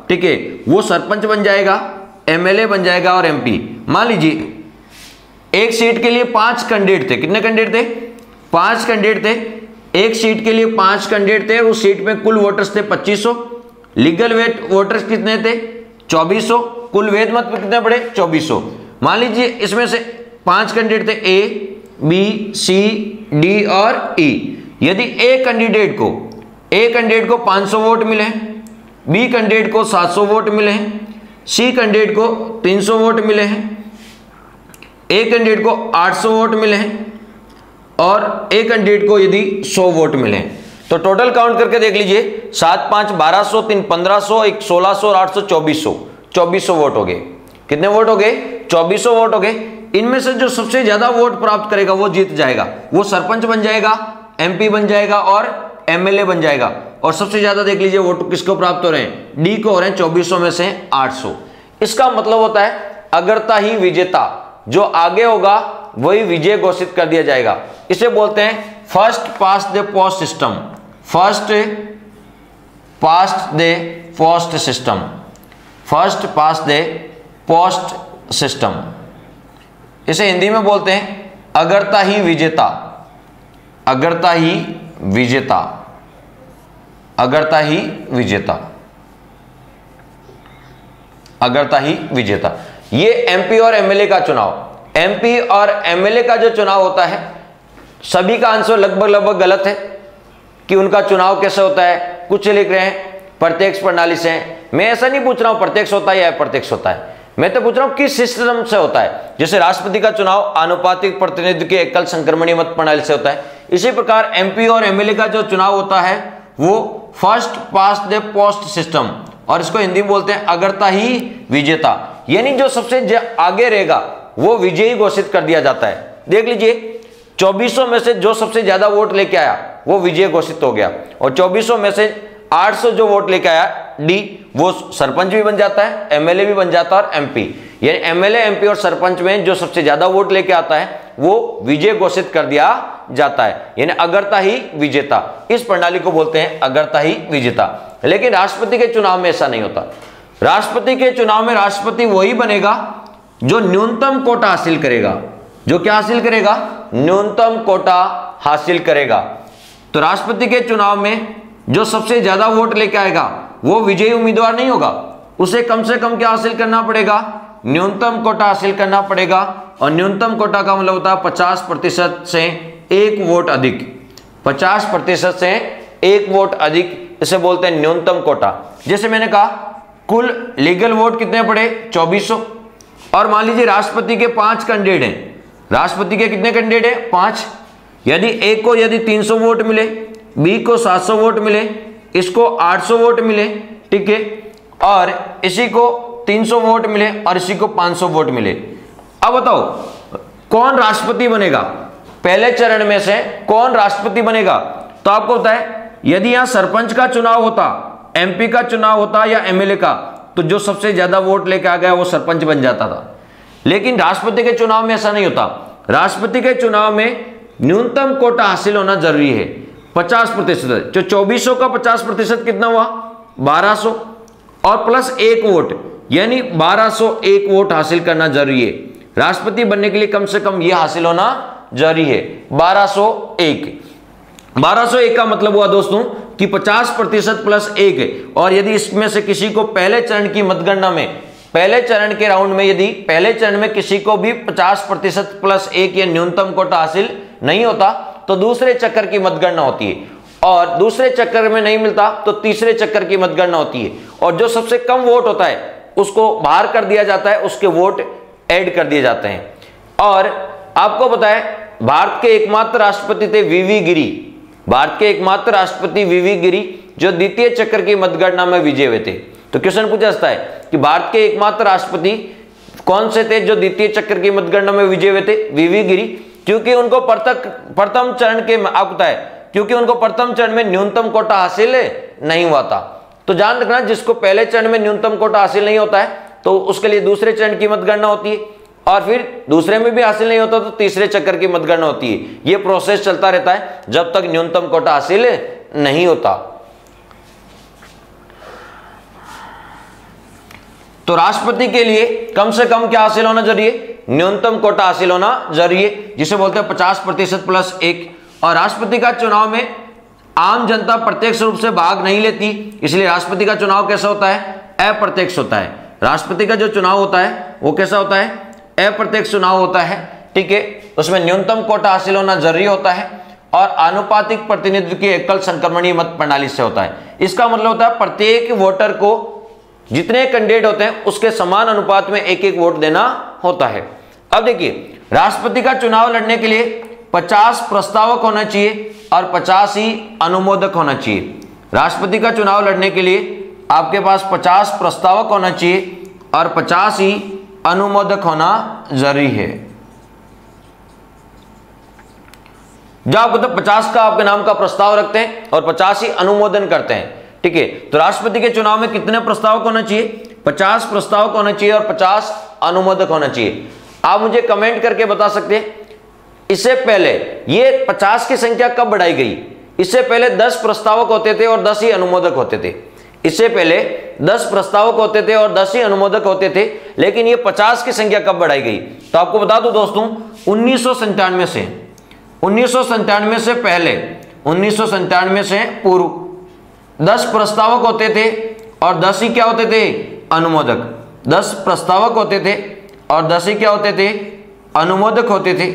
ठीक है, वो सरपंच बन जाएगा, एमएलए बन जाएगा और एमपी। मान लीजिए एक सीट के लिए 5 कैंडिडेट थे। कितने कैंडिडेट थे? 5 कैंडिडेट थे। एक सीट के लिए 5 कैंडिडेट थे। उस सीट में कुल वोटर्स थे 2500। लीगल वेट वोटर्स कितने थे? 2400। कुल वैध मत कितने पड़े? 2400। मान लीजिए इसमें से 5 कैंडिडेट थे, ए, बी, सी, डी और ई। यदि ए कैंडिडेट को 500 वोट मिले, बी कैंडिडेट को 700 वोट मिले हैं, सी कैंडिडेट को 300 वोट मिले हैं, ए कैंडिडेट को 800 वोट मिले हैं और ए कैंडिडेट को यदि 100 वोट मिले हैं, तो टोटल काउंट करके देख लीजिए 7 5 1200, 3 1500, 1 1600 और 800 2400 वोट हो गए। कितने वोट हो गए? 2400 वोट हो गए। इनमें से जो सबसे ज्यादा वोट प्राप्त करेगा वो जीत जाएगा, वो सरपंच बन जाएगा, एमपी बन जाएगा और एमएलए बन जाएगा। और सबसे ज्यादा देख लीजिए वोट किसको प्राप्त हो रहे हैं? डी को हो रहे हैं, 2400 में से 800। इसका मतलब होता है अगरता ही विजेता, जो आगे होगा वही विजय घोषित कर दिया जाएगा। इसे बोलते हैं first past the post system. First past the post system. First past the post system, इसे हिंदी में बोलते हैं अगरता ही विजेता। अगरता ही विजेता। अगरता ही विजेता। अगरता ही विजेता। ये एमपी और एमएलए का चुनाव। एमपी और एमएलए का जो चुनाव होता है, सभी का आंसर लगभग गलत है कि उनका चुनाव कैसे होता है। कुछ लिख रहे हैं प्रत्यक्ष प्रणाली से। मैं ऐसा नहीं पूछ रहा हूं प्रत्यक्ष होता है या अप्रत्यक्ष होता है, मैं तो पूछ रहा हूं किस सिस्टम से होता है। जैसे राष्ट्रपति का चुनाव आनुपातिक प्रतिनिधित्व के एकल संक्रमणीय मत प्रणाली से होता है, इसी प्रकार एमपी और एमएलए का जो चुनाव होता है वो first past the post system, और इसको हिंदी में बोलते हैं अगरता ही विजेता। यानी जो सबसे आगे रहेगा वो विजयी घोषित कर दिया जाता है। देख लीजिए 2400 में से जो सबसे ज्यादा वोट लेके आया वो विजय घोषित हो गया, और 2400 में से 800 जो वोट लेके आया डी, वो सरपंच भी बन जाता है, एमएलए भी बन जाता है और एमपी। यानी एमएलए, एमपी और सरपंच में जो सबसे ज्यादा वोट लेके आता है वो विजय घोषित कर दिया जाता है, यानी अगरता ही विजेता। इस प्रणाली को बोलते हैं अगरता ही विजेता। लेकिन राष्ट्रपति के चुनाव में ऐसा नहीं होता। राष्ट्रपति के चुनाव में राष्ट्रपति वही बनेगा जो न्यूनतम कोटा हासिल करेगा। जो क्या हासिल करेगा? न्यूनतम कोटा हासिल करेगा। तो राष्ट्रपति के चुनाव में जो सबसे ज्यादा वोट लेके आएगा वो विजयी उम्मीदवार नहीं होगा, उसे कम से कम क्या हासिल करना पड़ेगा? न्यूनतम कोटा हासिल करना पड़ेगा। और न्यूनतम कोटा का मतलब होता है 50% से 1 वोट अधिक। 50% से 1 वोट अधिक, इसे बोलते हैं न्यूनतम कोटा। जैसे मैंने कहा कुल लीगल वोट कितने पड़े? 2400। और मान लीजिए राष्ट्रपति के 5 कैंडिडेट हैं। राष्ट्रपति के कितने कैंडिडेट हैं? 5। यदि ए को 300 वोट मिले, बी को 700 वोट मिले, इसको 800 वोट मिले, ठीक है, और इसी को 300 वोट मिले और इसी को 500 वोट मिले। अब बताओ कौन राष्ट्रपति बनेगा? पहले चरण में से कौन राष्ट्रपति बनेगा? तो आपको पता है यदि यहां सरपंच का चुनाव होता, एमपी का चुनाव होता या एमएलए का, तो जो सबसे ज्यादा वोट लेके आ गया वो सरपंच बन जाता था। लेकिन राष्ट्रपति के चुनाव में ऐसा नहीं होता। राष्ट्रपति के चुनाव में न्यूनतम कोटा हासिल होना जरूरी है, 50%। जो 2400 का 50% कितना हुआ? 1200 और प्लस 1 वोट, यानी 1201 वोट हासिल करना जरूरी है। राष्ट्रपति बनने के लिए कम से कम यह हासिल होना जरूरी है, 1201। 1201 का मतलब हुआ दोस्तों कि 50% प्लस 1। और यदि इसमें से किसी को पहले चरण की मतगणना में, पहले चरण के राउंड में, यदि पहले चरण में किसी को भी 50% प्लस 1 या न्यूनतम कोटा हासिल नहीं होता तो दूसरे चक्कर की मतगणना होती है, और दूसरे चक्कर में नहीं मिलता तो तीसरे चक्कर की मतगणना होती है, और जो सबसे कम वोट होता है उसको बाहर कर दिया जाता है, उसके वोट ऐड कर दिए जाते हैं। और आपको पता है भारत के एकमात्र राष्ट्रपति थे वीवी गिरी। भारत के एकमात्र राष्ट्रपति वीवी गिरी जो द्वितीय चक्र की मतगणना में विजय हुए थे। तो क्वेश्चन पूछा जाता है कि भारत के एकमात्र राष्ट्रपति कौन से थे जो द्वितीय चक्र की मतगणना में विजय हुए थे? वीवी गिरी। क्योंकि उनको प्रथम चरण के, आपको पता है, क्योंकि उनको प्रथम चरण में न्यूनतम कोटा हासिल नहीं हुआ था। तो ध्यान रखना, जिसको पहले चरण में न्यूनतम कोटा हासिल नहीं होता है तो उसके लिए दूसरे चरण की मतगणना होती है, और फिर दूसरे में भी हासिल नहीं होता तो तीसरे चक्कर की मतगणना होती है। यह प्रोसेस चलता रहता है जब तक न्यूनतम कोटा हासिल नहीं होता। तो राष्ट्रपति के लिए कम से कम क्या हासिल होना जरूरी है, न्यूनतम कोटा हासिल होना जरूरी है, जिसे बोलते हैं 50% प्लस 1। और राष्ट्रपति का चुनाव में आम जनता प्रत्यक्ष रूप से भाग नहीं लेती, इसलिए राष्ट्रपति का चुनाव कैसा होता है, अप्रत्यक्ष होता है। राष्ट्रपति का जो चुनाव होता है वो कैसा होता है, अप्रत्यक्ष चुनाव होता है, ठीक है। उसमें न्यूनतम कोटा हासिल होना जरूरी होता है और आनुपातिक प्रतिनिधित्व की एकल संक्रमणीय मत प्रणाली से होता है। इसका मतलब होता है प्रत्येक वोटर को जितने कैंडिडेट होते हैं उसके समान अनुपात में एक एक वोट देना होता है। अब देखिए, राष्ट्रपति का चुनाव लड़ने के लिए 50 प्रस्तावक होना चाहिए और 50 ही अनुमोदक होना चाहिए। राष्ट्रपति का चुनाव लड़ने के लिए आपके पास 50 प्रस्तावक होना चाहिए और 50 ही अनुमोदक होना जरूरी है। जब आप मतलब 50 का आपके नाम का प्रस्ताव रखते हैं और 50 ही अनुमोदन करते हैं, ठीक है। तो राष्ट्रपति के चुनाव में कितने प्रस्तावक होना चाहिए, 50 प्रस्तावक होना चाहिए और 50 अनुमोदक होना चाहिए। आप मुझे कमेंट करके बता सकते हैं इससे पहले ये 50 की संख्या कब बढ़ाई गई। इससे पहले 10 प्रस्तावक होते थे और 10 ही अनुमोदक होते थे। इससे पहले 10 प्रस्तावक होते थे और 10 ही अनुमोदक होते थे, लेकिन ये 50 की संख्या कब बढ़ाई गई। तो आपको बता दूं दोस्तों, 1997 से पहले, 1997 से पूर्व 10 प्रस्तावक होते थे और 10 ही क्या होते थे, अनुमोदक। 10 प्रस्तावक होते थे और 10 ही क्या होते थे, अनुमोदक होते थे।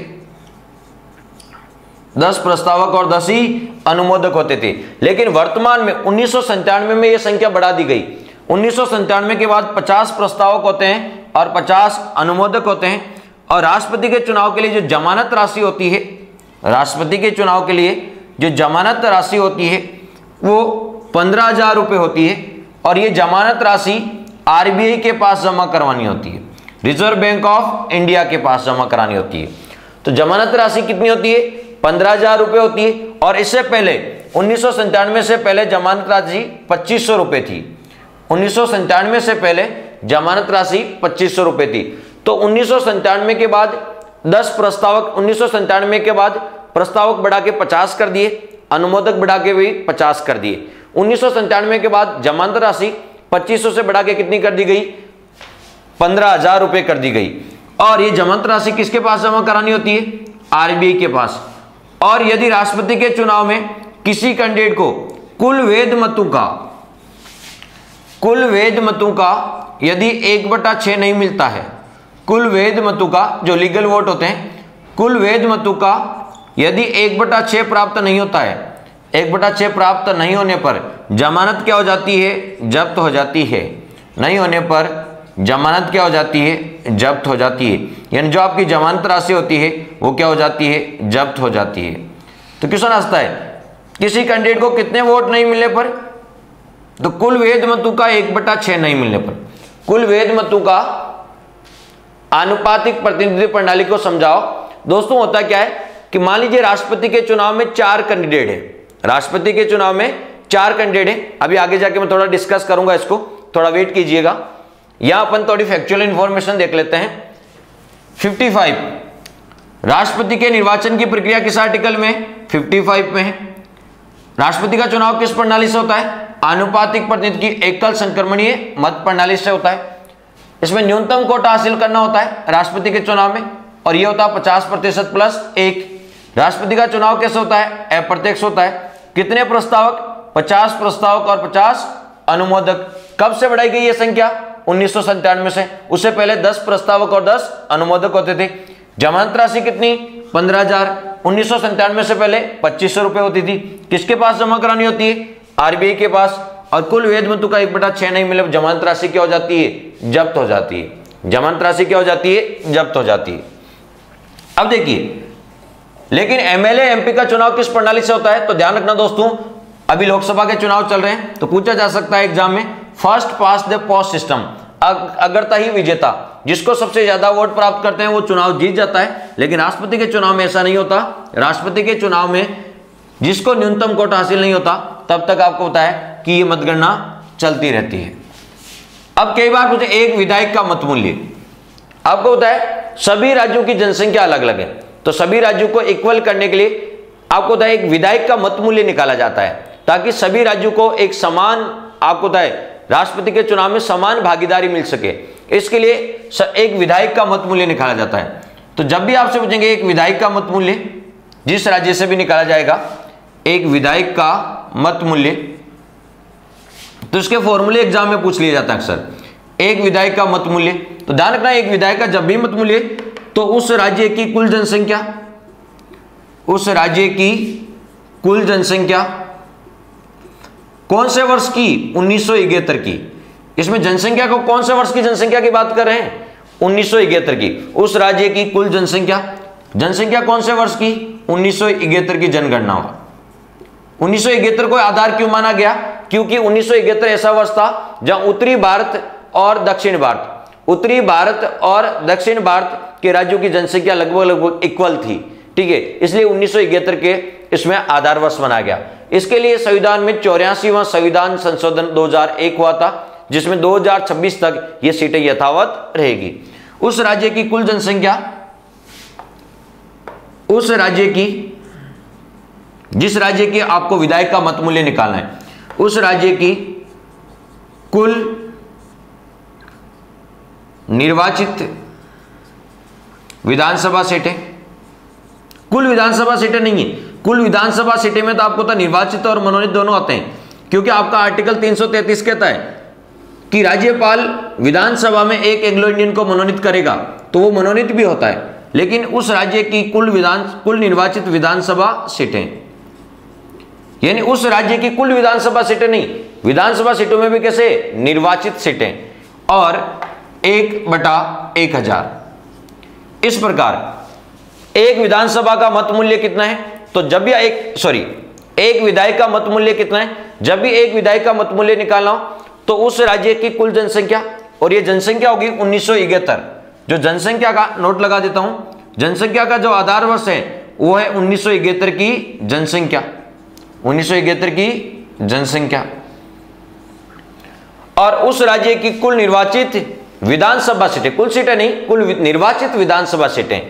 10 प्रस्तावक और 10 ही अनुमोदक होते थे। लेकिन वर्तमान में 1997 में यह संख्या बढ़ा दी गई। 1997 के बाद 50 प्रस्तावक होते हैं और 50 अनुमोदक होते हैं। और राष्ट्रपति के चुनाव के लिए जो जमानत राशि होती है, राष्ट्रपति के चुनाव के लिए जो जमानत राशि होती है वो 15,000 रुपये होती है। और ये जमानत राशि आरबीआई के पास जमा करवानी होती है, रिजर्व बैंक ऑफ इंडिया के पास जमा करानी होती है। तो जमानत राशि कितनी होती है, 15,000 रुपये होती है। और इससे पहले 1997 से पहले जमानत राशि 2500 रुपये थी। 1997 से पहले जमानत राशि 2500 रुपये थी। तो 1997 के बाद 10 प्रस्तावक, 1997 के बाद प्रस्तावक बढ़ा के 50 कर दिए, अनुमोदक बढ़ा के भी 50 कर दिए। 1997 के बाद जमानत राशि 2500 से बढ़ा के कितनी कर दी गई, 15,000 रुपये कर दी गई। और ये जमानत राशि किसके पास जमा करानी होती है, आरबीआई के पास। और यदि राष्ट्रपति के चुनाव में किसी कैंडिडेट को कुल वैध मतों का यदि 1/6 नहीं मिलता है, कुल वैध मतों का जो लीगल वोट होते हैं, कुल वैध मतों का यदि 1/6 प्राप्त नहीं होता है, 1/6 प्राप्त नहीं होने पर जमानत क्या हो जाती है, जब्त हो जाती है। नहीं होने पर जमानत क्या हो जाती है, जब्त हो जाती है। यानी जो आपकी जमानत राशि होती है वो क्या हो जाती है, जब्त हो जाती है। तो क्वेश्चन आता है किसी कैंडिडेट को कितने वोट नहीं मिलने पर, तो कुल वैध मतों का 1/6 नहीं मिलने पर। कुल वैध मतों का आनुपातिक प्रतिनिधित्व प्रणाली को समझाओ। दोस्तों होता क्या है कि मान लीजिए राष्ट्रपति के चुनाव में 4 कैंडिडेट है, राष्ट्रपति के चुनाव में 4 कैंडिडेट है। अभी आगे जाके मैं थोड़ा डिस्कस करूंगा इसको, थोड़ा वेट कीजिएगा। यहां अपन थोड़ी फैक्चुअल इंफॉर्मेशन देख लेते हैं। 55 राष्ट्रपति के निर्वाचन की प्रक्रिया किस आर्टिकल में, 55 में है। राष्ट्रपति का चुनाव किस प्रणाली से होता है, आनुपातिक प्रतिनिधित्व की एकल संक्रमणीय मत प्रणाली से होता है। इसमें न्यूनतम कोटा हासिल करना होता है राष्ट्रपति के चुनाव में, और यह होता है 50% प्लस 1। राष्ट्रपति का चुनाव कैसे होता है, अप्रत्यक्ष होता है। कितने प्रस्तावक, 50 प्रस्तावक और 50 अनुमोदक। कब से बढ़ाई गई यह संख्या, 1997 से। उससे पहले 10 प्रस्तावक और 10 अनुमोदक होते थे। जमानत राशि कितनी, 15,000। 1997 से पहले 2500 रुपये होती थी। किसके पास जमा करानी होती है, आरबीआई के पास। और कुल वैध मतों का 1/6 नहीं मिले, जमानत राशि क्या हो जाती है, जब्त हो जाती है। जमानत राशि क्या हो जाती है, जब्त हो जाती है। अब देखिए, लेकिन एमएलए एमपी का चुनाव किस प्रणाली से होता है, तो ध्यान रखना दोस्तों, अभी लोकसभा के चुनाव चल रहे हैं तो पूछा जा सकता है एग्जाम में, first pass the post system, अगरता ही विजेता, जिसको सबसे ज्यादा वोट प्राप्त करते हैं वो चुनाव जीत जाता है। लेकिन राष्ट्रपति के चुनाव में ऐसा नहीं होता। राष्ट्रपति के चुनाव में जिसको न्यूनतम कोटा हासिल नहीं होता तब तक आपको पता है कि ये मतगणना चलती रहती है। अब कई बार मुझे एक विधायक का मत मूल्य, आपको पता है सभी राज्यों की जनसंख्या अलग अलग है, तो सभी राज्यों को इक्वल करने के लिए आपको पता है एक विधायक का मत मूल्य निकाला जाता है, ताकि सभी राज्यों को एक समान आपको पता है राष्ट्रपति के चुनाव में समान भागीदारी मिल सके, इसके लिए एक विधायक का मत मूल्य निकाला जाता है। तो जब भी आपसे पूछेंगे एक विधायक का मत मूल्य, जिस राज्य से भी निकाला जाएगा एक विधायक का मत मूल्य, तो इसके फॉर्मूले एग्जाम में पूछ लिया जाता है अक्सर। एक विधायक का मत मूल्य, तो ध्यान रखना एक विधायक का जब भी मत मूल्य, तो उस राज्य की कुल जनसंख्या, उस राज्य की कुल जनसंख्या कौन से वर्ष की, 1971 की। इसमें जनसंख्या को कौन से वर्ष की जनसंख्या की बात कर रहे हैं, 1971 की। उस राज्य की कुल जनसंख्या, जनसंख्या कौन से वर्ष की, 1971 की जनगणना होगा। 1971 को आधार क्यों माना गया, क्योंकि 1971 ऐसा वर्ष था जहां उत्तरी भारत और दक्षिण भारत, उत्तरी भारत और दक्षिण भारत के राज्यों की जनसंख्या लगभग इक्वल थी, ठीक है। इसलिए 1971 के इसमें आधार वर्ष माना गया। इसके लिए संविधान में 84वां संविधान संशोधन 2001 हुआ था, जिसमें 2026 तक ये सीटें यथावत रहेगी। उस राज्य की कुल जनसंख्या, उस राज्य की, जिस राज्य के आपको विधायक का मत मूल्य निकालना है, उस राज्य की कुल निर्वाचित विधानसभा सीटें, कुल विधानसभा सीटें नहीं है, कुल विधानसभा सीटें में तो आपको तो निर्वाचित और मनोनीत दोनों आते हैं, क्योंकि आपका आर्टिकल 333 कहता है कि राज्यपाल विधानसभा में एक एंग्लो इंडियन को मनोनीत करेगा, तो वो मनोनीत भी होता है। लेकिन उस राज्य की कुल निर्वाचित विधानसभा सीटें, यानी उस राज्य की कुल विधानसभा सीटें नहीं, विधानसभा सीटों में भी कैसे, निर्वाचित सीटें, और 1/1000। इस प्रकार एक विधानसभा का मत मूल्य कितना है, तो जब भी एक विधायक का मत मूल्य कितना है, जब भी एक विधायक का मत मूल्य निकालना हो तो उस राज्य की कुल जनसंख्या, और ये जनसंख्या होगी 1971, जो जनसंख्या का नोट लगा देता हूं, जनसंख्या का जो आधार वर्ष है वो है 1971 की जनसंख्या, 1971 की जनसंख्या, और उस राज्य की कुल निर्वाचित विधानसभा सीटें, कुल सीटें नहीं, कुल निर्वाचित विधानसभा सीटें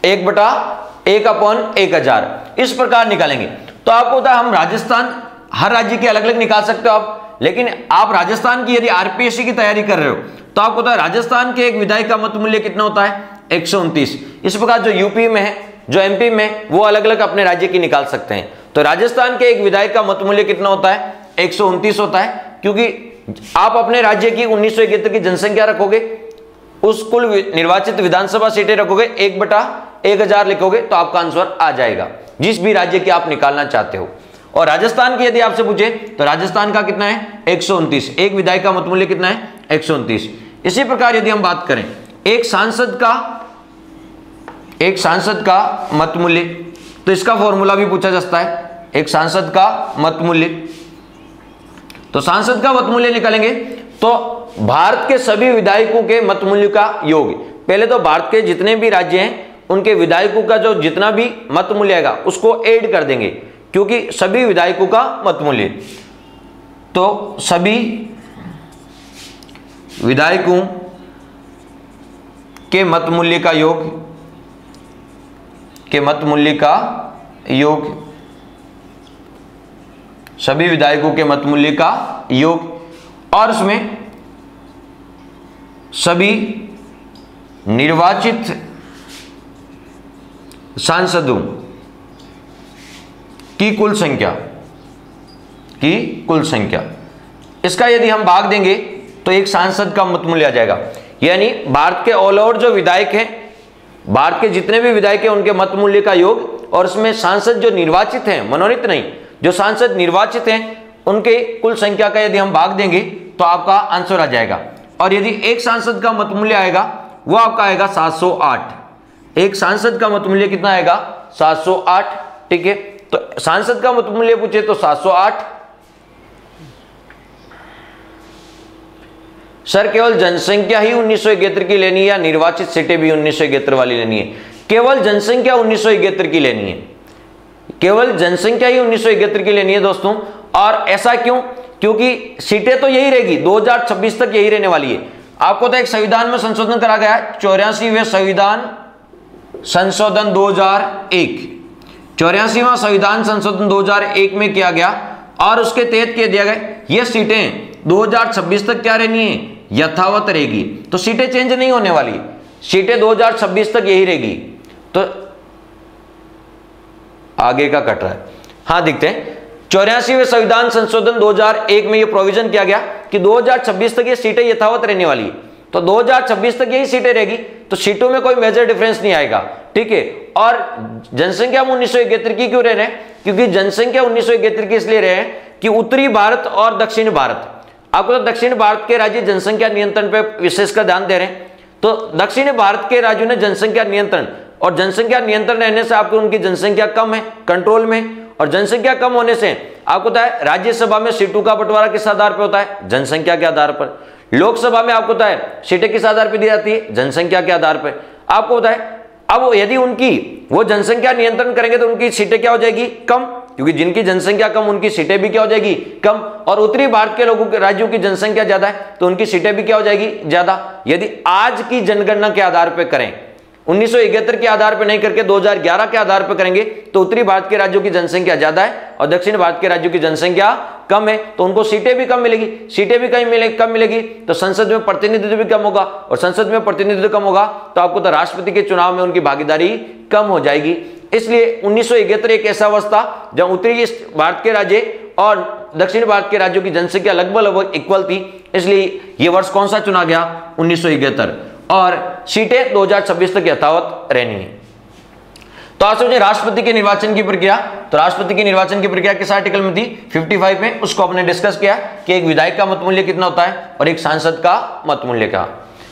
1/1/1000 इस प्रकार निकालेंगे। तो आपको होता है हम राजस्थान, हर राज्य के अलग अलग निकाल सकते हो आप, लेकिन आप राजस्थान की यदि आरपीएससी की तैयारी कर रहे हो तो आपको होता है राजस्थान के एक विधायक का मत मूल्य कितना होता है, 129। इस प्रकार जो यूपी में है, जो एमपी में, वो अलग अलग अपने राज्य की निकाल सकते हैं। तो राजस्थान के एक विधायक का मत मूल्य कितना होता है, 129 होता है, क्योंकि आप अपने राज्य की 1971 की जनसंख्या रखोगे, उस कुल निर्वाचित विधानसभा सीटें रखोगे, 1/1000 लिखोगे तो आपका आंसर आ जाएगा, जिस भी राज्य की आप निकालना चाहते हो। और राजस्थान की यदि आपसे पूछे तो राजस्थान का कितना है, 129, एक विधायक का मत मूल्य कितना है, 129। इसी प्रकार यदि हम बात करें एक सांसद का मत मूल्य, तो इसका फॉर्मूला भी पूछा जाता है, एक सांसद का मत मूल्य। तो सांसद का मत मूल्य निकालेंगे तो भारत के सभी विधायकों के मत मूल्य का योग, पहले तो भारत के जितने भी राज्य हैं उनके विधायकों का जो जितना भी मत मूल्य आएगा उसको ऐड कर देंगे, क्योंकि सभी विधायकों का मत मूल्य, तो सभी विधायकों के मत मूल्य का योग, के मत मूल्य का योग, सभी विधायकों के मत मूल्य का योग, और उसमें सभी निर्वाचित सांसदों की कुल संख्या, इसका यदि हम भाग देंगे तो एक सांसद का मत मूल्य आ जाएगा। यानी भारत के ऑल ओवर जो विधायक हैं, भारत के जितने भी विधायक हैं उनके मत मूल्य का योग, और उसमें सांसद जो निर्वाचित हैं, मनोनीत नहीं, जो सांसद निर्वाचित हैं उनके कुल संख्या का यदि हम भाग देंगे तो आपका आंसर आ जाएगा। और यदि एक सांसद का मत मूल्य आएगा वो आपका आएगा 708। एक सांसद का मत मूल्य कितना आएगा, 708, ठीक है। तो सांसद का मत मूल्य पूछे तो 708। सर केवल जनसंख्या ही 1971 की लेनी है या निर्वाचित सीटें भी 1971 वाली लेनी है? केवल जनसंख्या 1971 की लेनी है, केवल जनसंख्या ही 1971 की लेनी है दोस्तों। और ऐसा क्यों? क्योंकि सीटें तो यही रहेगी, 2026 तक यही रहने वाली है। आपको तो एक संविधान में संशोधन करा गया है, 84वें संविधान संशोधन 2001, 84वां संविधान संशोधन 2001 में किया गया, और उसके तहत कह दिया गया ये सीटें 2026 तक क्या रहनी है, यथावत रहेगी। तो सीटें चेंज नहीं होने वाली, सीटें 2026 तक यही रहेगी। तो आगे का कट रहा है, हाँ दिखते हैं। 84वें संविधान संशोधन 2001 में यह प्रोविजन किया गया कि 2026 तक ये सीटें यथावत रहने वाली है। तो 2026 तक यही सीटें रहेगी, तो सीटों में कोई मेजर डिफरेंस नहीं आएगा, ठीक है। और जनसंख्या में 1971 की क्यों रह रहे हैं, क्योंकि जनसंख्या 1971 की इसलिए रहे हैं कि उत्तरी भारत और दक्षिण भारत, आपको तो दक्षिण भारत के राज्य जनसंख्या नियंत्रण पे विशेष का ध्यान दे रहे हैं। तो दक्षिण भारत के राज्यों ने जनसंख्या नियंत्रण, और जनसंख्या नियंत्रण रहने से आपको उनकी जनसंख्या कम है, कंट्रोल में, और जनसंख्या कम होने से आपको पता है राज्यसभा में सीटों का बंटवारा किस आधार पर होता है, जनसंख्या के आधार पर। लोकसभा में आपको पता है सीटें किस आधार पर दी जाती है, जनसंख्या के आधार पर। आपको पता है अब यदि उनकी वो जनसंख्या नियंत्रण करेंगे तो उनकी सीटें क्या हो जाएगी, कम, क्योंकि जिनकी जनसंख्या कम उनकी सीटें भी क्या हो जाएगी, कम। और उत्तरी भारत के लोगों के राज्यों की जनसंख्या ज्यादा है तो उनकी सीटें भी क्या हो जाएगी, ज्यादा। यदि आज की जनगणना के आधार पर करें, 1971 के आधार पर नहीं करके 2011 के आधार पर करेंगे, तो उत्तरी भारत के राज्यों की जनसंख्या ज्यादा है और दक्षिण भारत के राज्यों की जनसंख्या कम है, तो उनको सीटें भी कम मिलेगी। सीटें भी कम मिलेगी तो संसद में प्रतिनिधित्व भी कम होगा, और संसद में प्रतिनिधित्व कम होगा तो आपको तो राष्ट्रपति के चुनाव में उनकी भागीदारी कम हो जाएगी। इसलिए 1971 एक ऐसा अवस्था जब उत्तरी भारत के राज्य और दक्षिण भारत के राज्यों की जनसंख्या लगभग इक्वल थी, इसलिए यह वर्ष कौन सा चुना गया, 1971, और सीटें 2026 तक यथावत रहनी है। तो आप सोचिए राष्ट्रपति के निर्वाचन की प्रक्रिया, तो राष्ट्रपति की निर्वाचन की प्रक्रिया किस आर्टिकल में थी, 55 में। उसको आपने डिस्कस किया कि एक विधायक का मत मूल्य कितना होता है और एक सांसद का मत मूल्य का।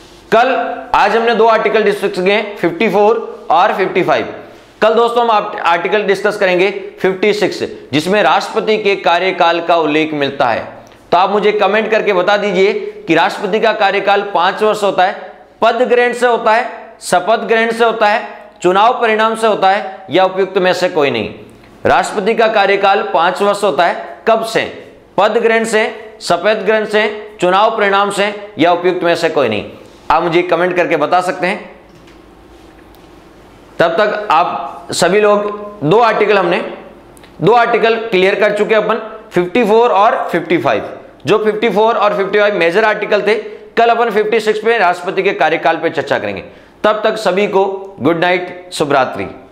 आज हमने दो आर्टिकल डिस्कस किए, 54 और 55। कल दोस्तों हम आर्टिकल डिस्कस करेंगे 56, जिसमें राष्ट्रपति के कार्यकाल का उल्लेख मिलता है। तो आप मुझे कमेंट करके बता दीजिए कि राष्ट्रपति का कार्यकाल 5 वर्ष होता है, पद ग्रहण से होता है, शपथ ग्रहण से होता है, चुनाव परिणाम से होता है, या उपयुक्त में से कोई नहीं। राष्ट्रपति का कार्यकाल 5 वर्ष होता है, कब से, पद ग्रहण से, शपथ ग्रहण से, चुनाव परिणाम से, या उपयुक्त में से कोई नहीं। आप मुझे कमेंट करके बता सकते हैं। तब तक आप सभी लोग दो आर्टिकल क्लियर कर चुके अपन, 54 और 55। जो 54 और 55 मेजर आर्टिकल थे, कल अपन 56 पे राष्ट्रपति के कार्यकाल पे चर्चा करेंगे। तब तक सभी को गुड नाइट, शुभ रात्रि।